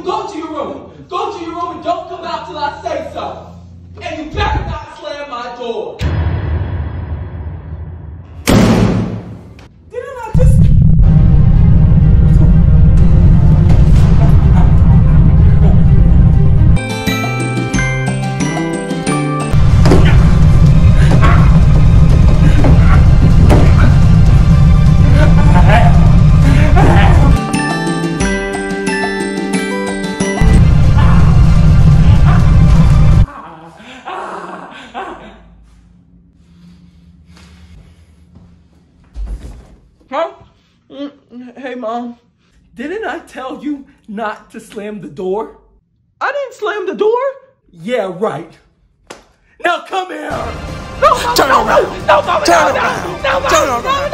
go to your room. Go to your room and don't come out till I say so. And you better not slam my door. Didn't I just... Huh? Hey, Mom. Didn't I tell you not to slam the door? I didn't slam the door. Yeah, right. Now come here. No, Mom, Turn around. No, Mom, Turn around. No, Mom, Turn no, around.